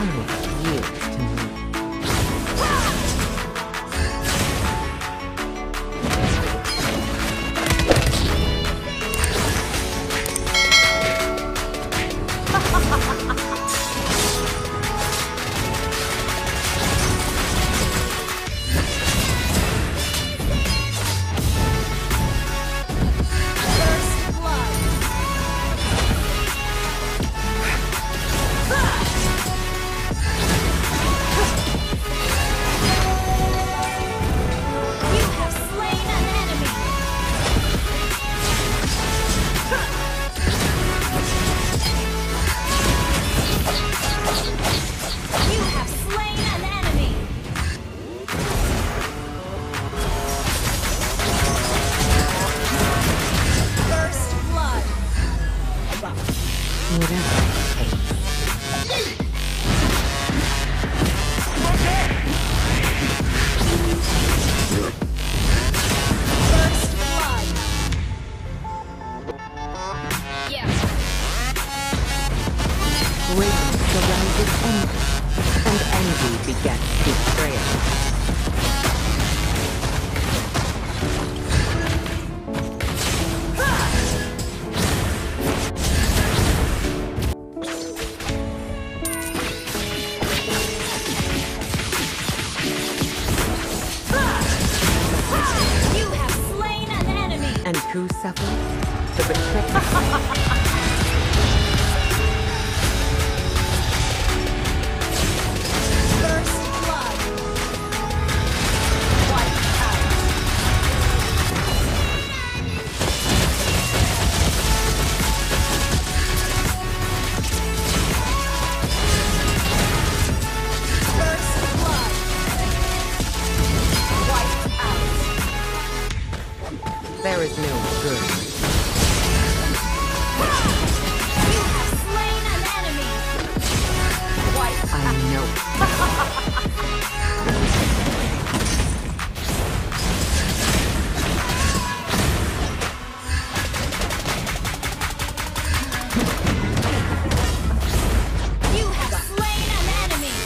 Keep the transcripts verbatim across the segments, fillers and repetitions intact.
Time yields to me. And who suffers? The betrayer. There is no good. You have slain an enemy. Wipe I know. You have slain an enemy.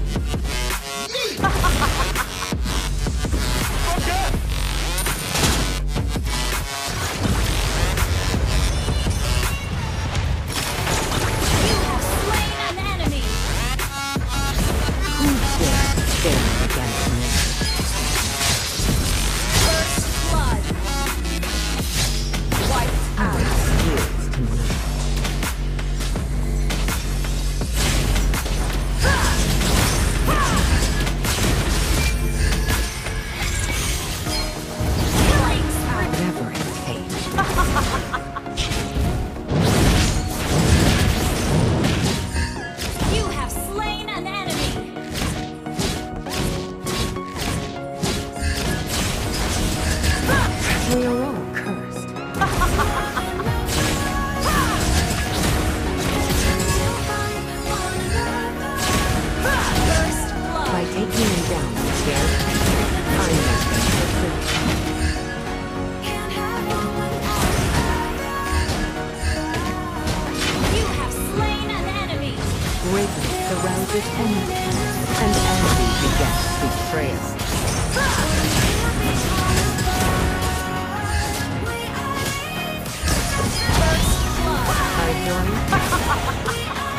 We are all cursed. By taking them down with scared, I make them pursue. You have slain an enemy. Greatness surrounded enemy, and envy begets betrayal. I join.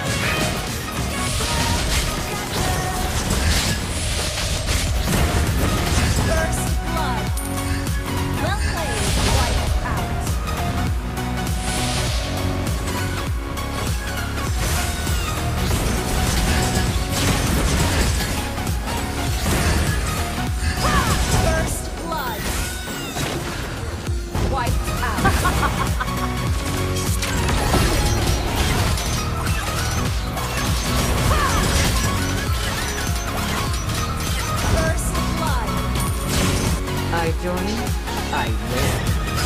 First blood. Well played. Wipe out. First blood. Wiped out. I join, I win.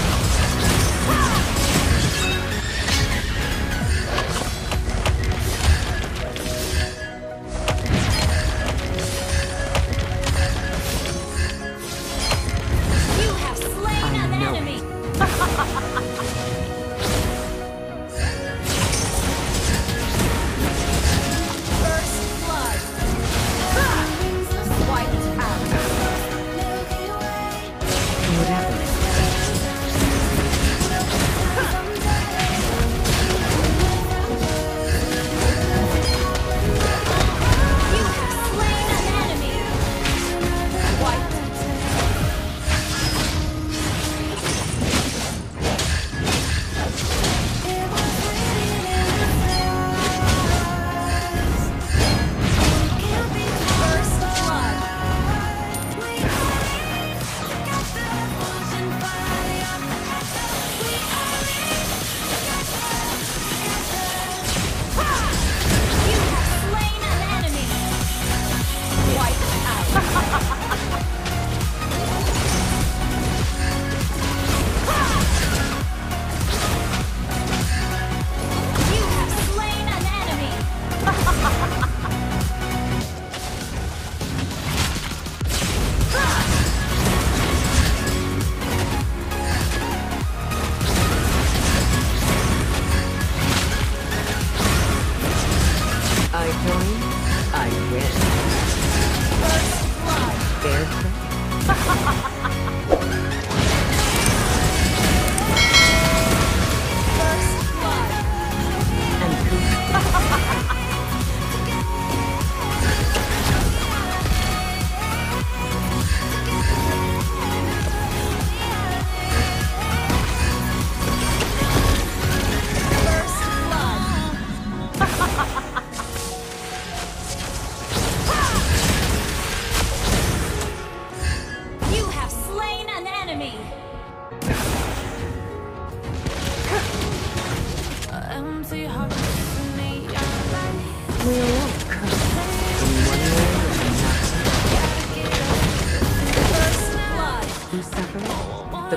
You have slain I an know enemy. First blood.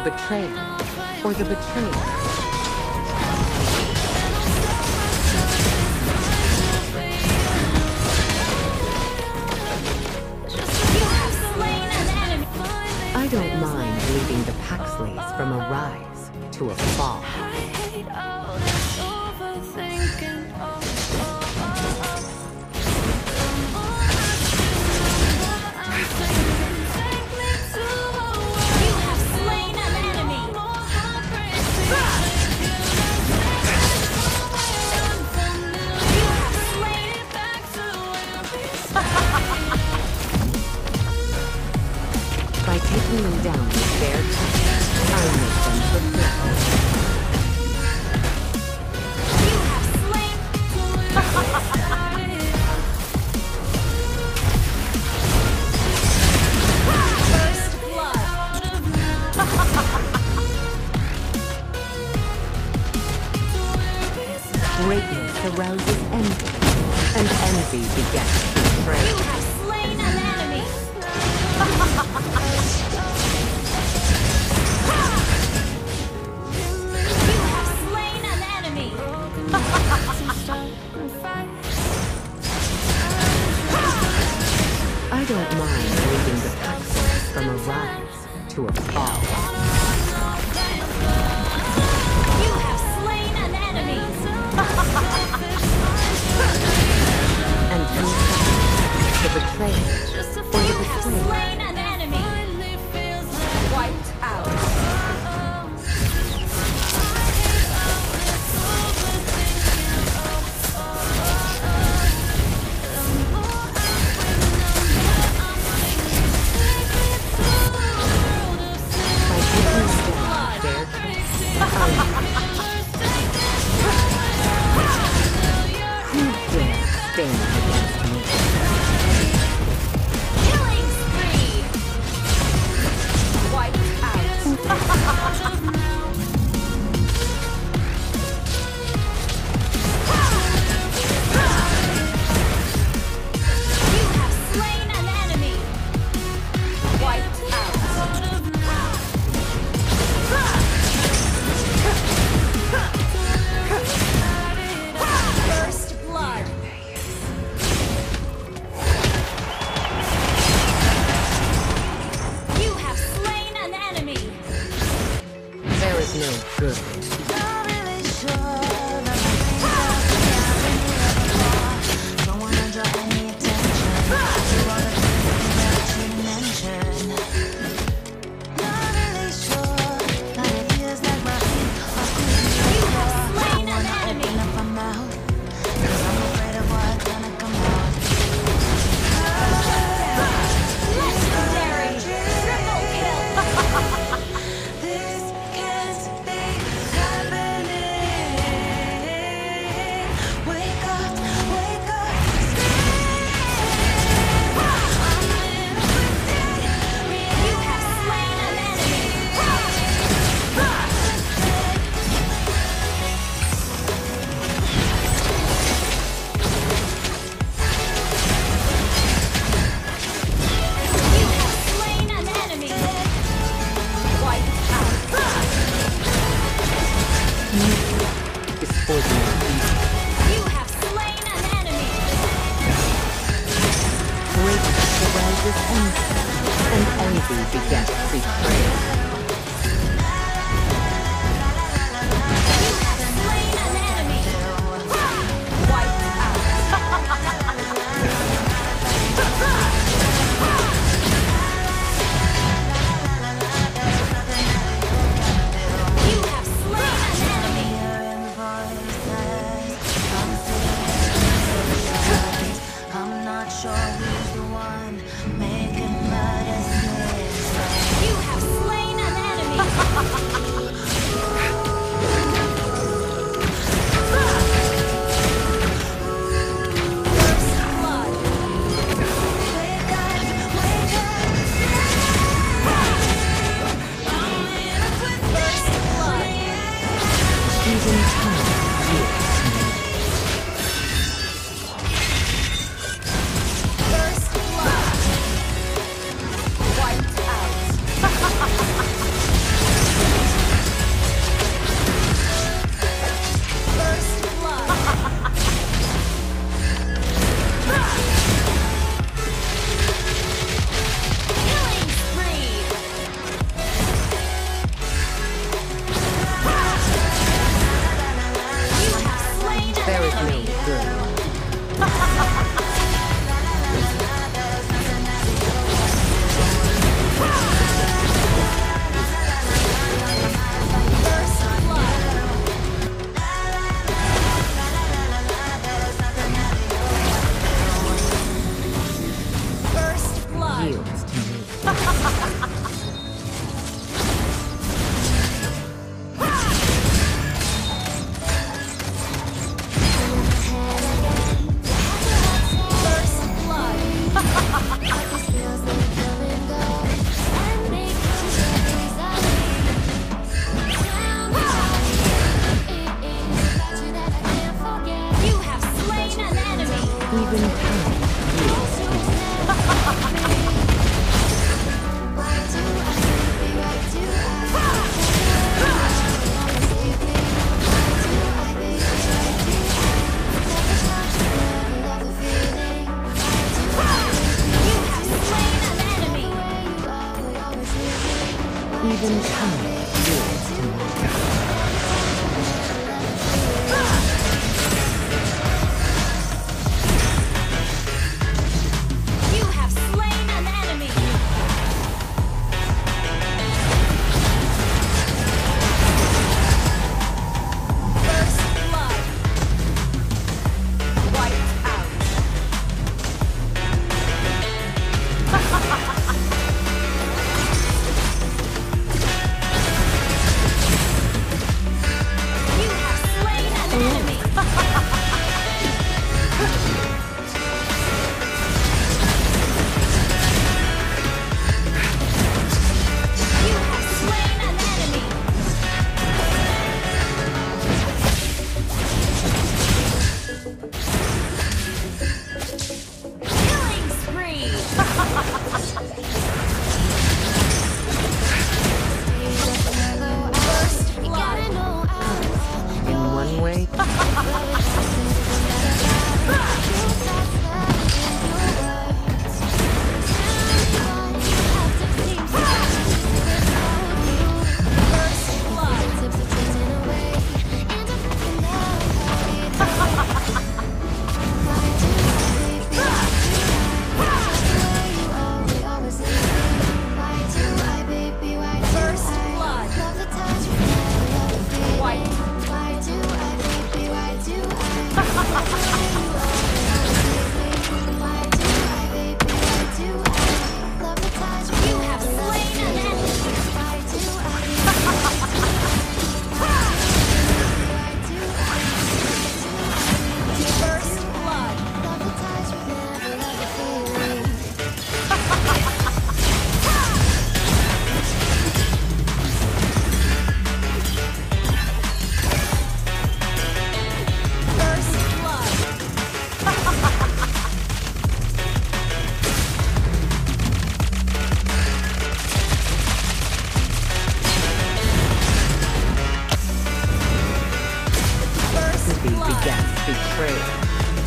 betrayer or the betrayer? I don't mind leading the Paxleys from a rise to a fall. By taking them down with their touch, I make them fulfill. You have slain. First blood. Greatness arouses envy, and envy begets betrayal. You have slain an enemy. You have slain an enemy. I don't mind leading the Paxleys from a rise to a fall. You have slain an enemy. And who the betrayer or the You have betrayer? slain an enemy. Wiped out. By taking them down with their who dare stand against me? Killing spree. Wiped out. You have slain an enemy. Wiped out. First blood. You have slain an enemy. There is no good. You have slain an enemy. Legendary. Triple kill. This can't be happening. Wake up, wake up, You have slain an enemy. You have slain an enemy. Wiped out. Is for the easy. You have slain an enemy. Greatness arouses envy, and envy begets betrayal. You have slain an enemy. Wiped out. You have slain an enemy. I'm not sure who's the one making my decisions. You have slain an blood. yields to me. First blood. You have slain an enemy. Even time yields to me. You have slain an enemy. Even time yields to me. You have slain an enemy. First blood. Wiped out. You have slain an enemy. You have slain an enemy. Killing spree. First blood. In one way, First blood. First blood. White. You have slain an enemy. First blood. First blood. First to be blood. begets betrayal.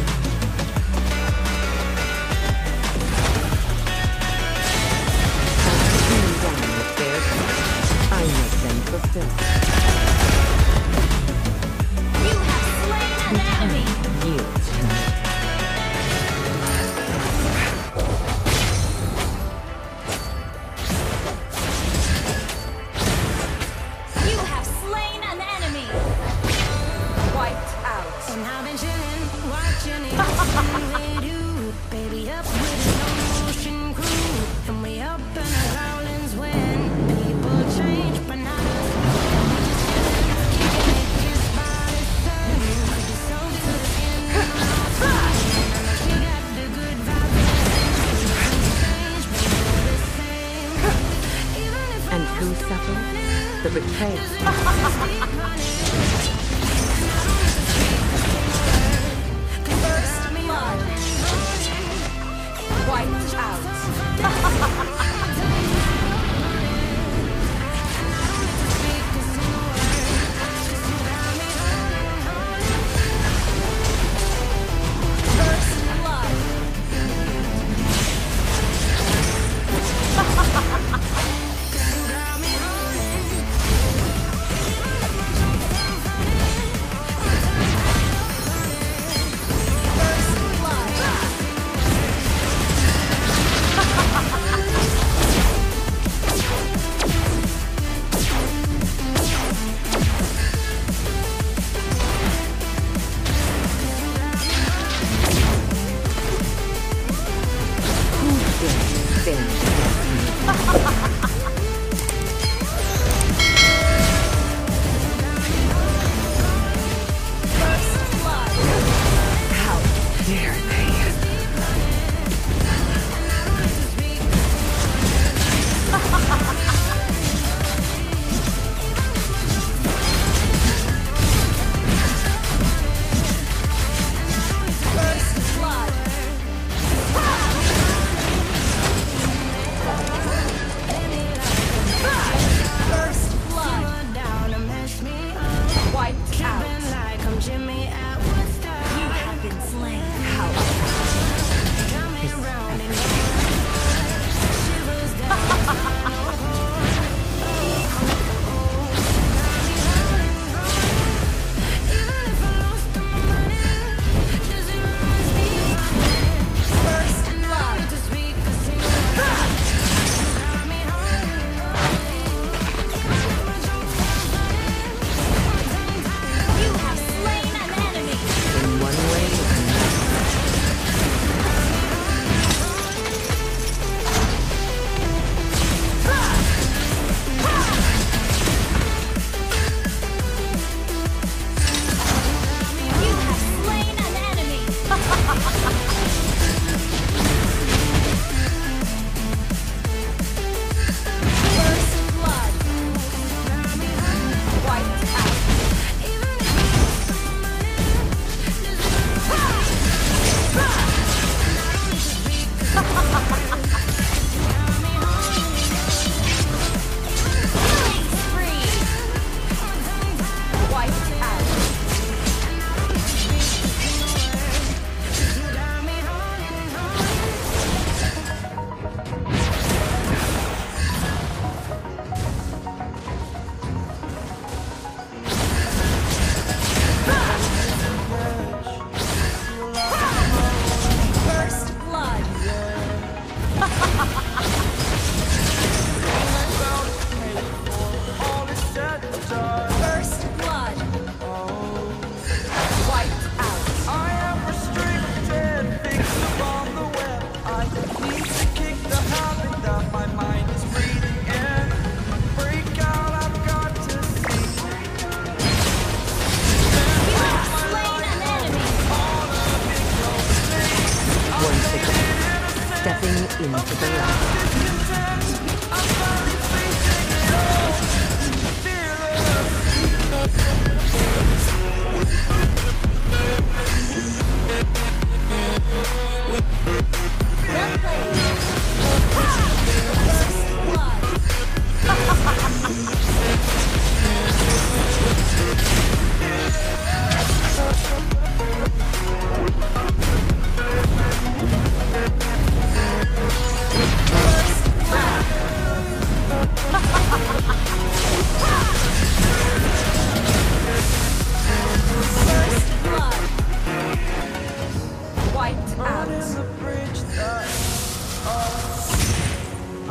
By taking them down with their touch, I make them fulfill. You have slain an enemy. Yields to me. You have slain an enemy. Wiped out. And I've been chilling, watching it all they do. Baby, up with a slow motion crew. And we up in the growlings when people change, but not us. We just chilling, kicking it, his body turn. It's so good in the mouth. And she got the good vibes. Change, but we're the same. Even if And who suffers? The betrayed. First blood. Wiped out. First blood. First blood. into the light.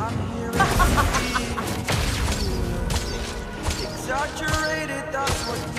Exaggerated, that's what